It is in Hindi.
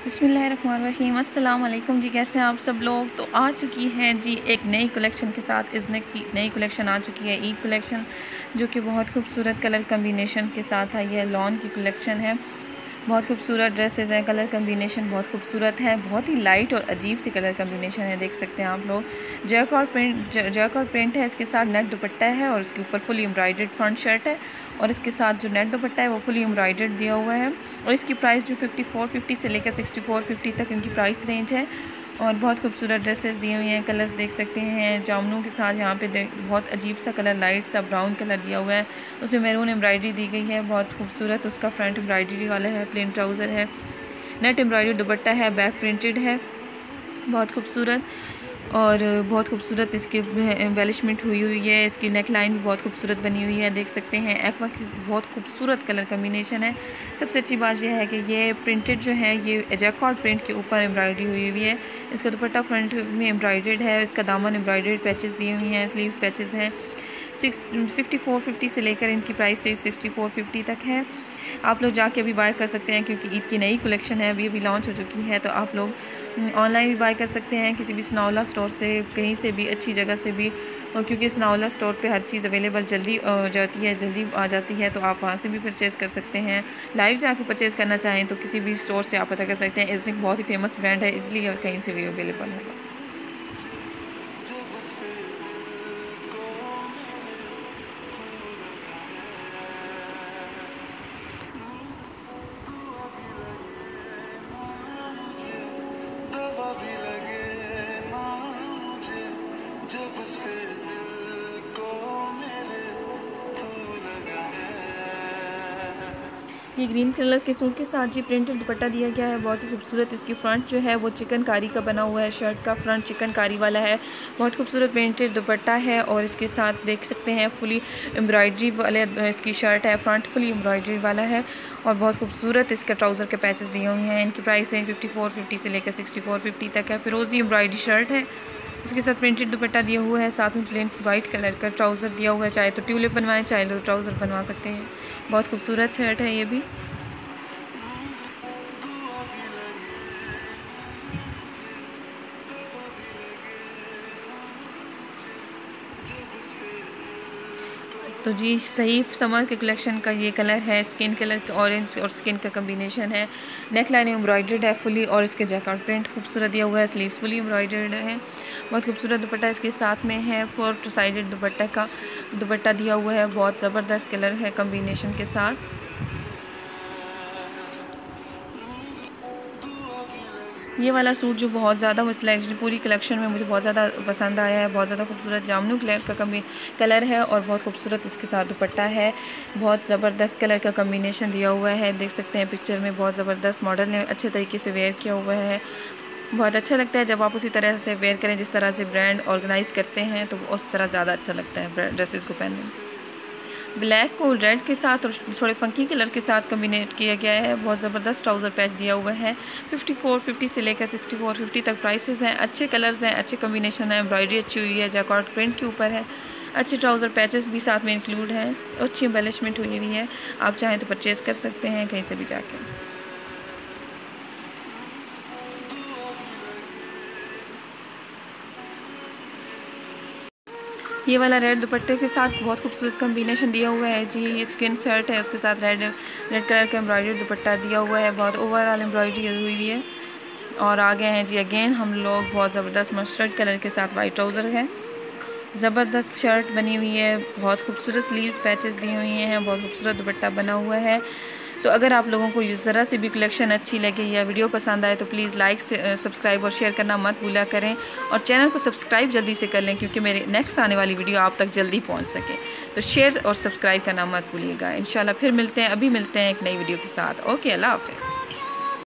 बिस्मिल्लाहिर्रहमानिर्रहीम। अस्सलाम वालेकुम जी, कैसे हैं आप सब लोग। तो आ चुकी है जी एक नई कलेक्शन के साथ, इज़नेक की नई कलेक्शन आ चुकी है, ईद कलेक्शन, जो कि बहुत खूबसूरत कलर कम्बिनेशन के साथ आई है। लॉन की कलेक्शन है, बहुत खूबसूरत ड्रेसेस हैं, कलर कम्बिनेशन बहुत खूबसूरत है, बहुत ही लाइट और अजीब सी कलर कम्बिनेशन है, देख सकते हैं आप लोग। जैकॉर्ड प्रिंट है, इसके साथ नेट दुपट्टा है और उसके ऊपर फुली एम्ब्रॉयडर्ड फ्रंट शर्ट है और इसके साथ जो नेट दुपट्टा है वो फुली एम्ब्रॉयडर्ड दिया हुआ है। और इसकी प्राइस जो 5450 से लेकर 6450 तक इनकी प्राइस रेंज है। और बहुत खूबसूरत ड्रेसेस दी हुई हैं, कलर्स देख सकते हैं जामुनों के साथ। यहाँ पे बहुत अजीब सा कलर, लाइट सा ब्राउन कलर दिया हुआ है, उसमें मैरून एम्ब्रॉयडरी दी गई है, बहुत खूबसूरत। उसका फ्रंट एम्ब्रॉयडरी वाला है, प्लेन ट्राउज़र है, नेट एम्ब्रॉयडरी दुपट्टा है, बैक प्रिंटेड है, बहुत खूबसूरत। और बहुत खूबसूरत इसकी एम्बेलिशमेंट हुई है। इसकी नेक लाइन भी बहुत खूबसूरत बनी हुई है, देख सकते हैं। एक्वा की बहुत खूबसूरत कलर कम्बिनेशन है। सबसे अच्छी बात यह है कि ये प्रिंटेड जो है ये जैकॉर्ड प्रिंट के ऊपर एम्ब्रॉयडरी हुई है। इसका दुपट्टा फ्रंट में एम्ब्रॉयडर्ड है, इसका दामन एम्ब्रॉयडर्ड पैचेस दिए हुई हैं, स्लीव्स पैचेस हैं। 5450 से लेकर इनकी प्राइस 6450 तक है। आप लोग जाके अभी बाय कर सकते हैं, क्योंकि ईद की नई कलेक्शन है, अभी लॉन्च हो चुकी है। तो आप लोग ऑनलाइन भी बाय कर सकते हैं, किसी भी सनाउल्लाह स्टोर से, कहीं से भी, अच्छी जगह से भी। और क्योंकि सनाउल्लाह स्टोर पे हर चीज़ अवेलेबल जल्दी जाती है, जल्दी आ जाती है, तो आप वहाँ से भी परचेज़ कर सकते हैं। लाइव जाके परचेज़ करना चाहें तो किसी भी स्टोर से आप पता कर सकते हैं। इज़निक बहुत ही फेमस ब्रांड है, इसलिए कहीं से भी अवेलेबल होगा। ये ग्रीन कलर के सूट के साथ जी प्रिंटेड दुपट्टा दिया गया है, बहुत ही खूबसूरत। इसकी फ्रंट जो है वो चिकनकारी का बना हुआ है, शर्ट का फ्रंट चिकनकारी वाला है, बहुत खूबसूरत प्रिंटेड दुपट्टा है। और इसके साथ देख सकते हैं फुली एम्ब्रॉयडरी वाले इसकी शर्ट है, फ्रंट फुली एम्ब्रॉयडरी वाला है। और बहुत खूबसूरत इसका ट्राउज़र के पैचेस दिए हुए हैं। इनकी प्राइस रेंज 5450 से लेकर 6450 तक है। फिरोज़ी एम्ब्रॉयडरी शर्ट है, उसके साथ प्रिंटेड दुपट्टा दिया हुआ है, साथ में प्लेन वाइट कलर का ट्राउज़र दिया हुआ है। चाहे तो ट्यूलिप बनवाएं, चाहे तो ट्राउज़र बनवा सकते हैं। बहुत खूबसूरत शर्ट है ये भी। तो जी सही समर के कलेक्शन का ये कलर है, स्किन कलर का ऑरेंज और स्किन का कम्बिनेशन है। नेक लाइन एम्ब्रॉयडर्ड है फुली, और इसके जैकॉर्ड प्रिंट खूबसूरत दिया हुआ है, स्लीव्स फुली एम्ब्रॉयडर्ड है। बहुत खूबसूरत दुपट्टा इसके साथ में है, 4 साइडेड दुपट्टा का दुपट्टा दिया हुआ है, बहुत ज़बरदस्त कलर है कम्बिनेशन के साथ। ये वाला सूट जो बहुत ज़्यादा सिलेक्शन पूरी कलेक्शन में मुझे बहुत ज़्यादा पसंद आया है, बहुत ज़्यादा खूबसूरत जामुनी कलर का कलर है और बहुत खूबसूरत इसके साथ दुपट्टा है। बहुत ज़बरदस्त कलर का कम्बिनेशन दिया हुआ है, देख सकते हैं पिक्चर में। बहुत ज़बरदस्त मॉडल ने अच्छे तरीके से वेयर किया हुआ है, बहुत अच्छा लगता है जब आप उसी तरह से वेयर करें जिस तरह से ब्रांड ऑर्गेनाइज़ करते हैं, तो उस तरह ज़्यादा अच्छा लगता है ड्रेसेस को पहनने में। ब्लैक को रेड के साथ और थोड़े फंकी कलर के साथ कम्बिनेट किया गया है। बहुत ज़बरदस्त ट्राउज़र पैच दिया हुआ है। 5450 से लेकर 6450 तक प्राइसेस हैं। अच्छे कलर्स हैं, अच्छे कम्बिनेशन है, एम्ब्रॉयडरी अच्छी हुई है, जैकॉर्ड प्रिंट के ऊपर है, अच्छे ट्राउज़र पैचेस भी साथ में इंक्लूड हैं, अच्छी एम्बेलिशमेंट हुई हुई है। आप चाहें तो परचेज़ कर सकते हैं कहीं से भी जाकर। ये वाला रेड दुपट्टे के साथ बहुत खूबसूरत कम्बिनेशन दिया हुआ है जी। ये स्किन शर्ट है, उसके साथ रेड कलर का एम्ब्रॉयडरी दुपट्टा दिया हुआ है, बहुत ओवरऑल एम्ब्रॉयडरी हुई हुई है। और आ गए हैं जी अगेन हम लोग बहुत ज़बरदस्त मस्टर्ड कलर के साथ, वाइट ट्राउज़र है, ज़बरदस्त शर्ट बनी हुई है, बहुत खूबसूरत स्लीव्स पैचेस दी हुई हैं, बहुत खूबसूरत दुपट्टा बना हुआ है। तो अगर आप लोगों को ये ज़रा सी भी कलेक्शन अच्छी लगे या वीडियो पसंद आए तो प्लीज़ लाइक सब्सक्राइब और शेयर करना मत भूला करें, और चैनल को सब्सक्राइब जल्दी से कर लें, क्योंकि मेरे नेक्स्ट आने वाली वीडियो आप तक जल्दी पहुंच सके। तो शेयर और सब्सक्राइब करना मत भूलिएगा। इंशाल्लाह फिर मिलते हैं, अभी मिलते हैं एक नई वीडियो के साथ। ओके, अल्लाह हाफ़िज़।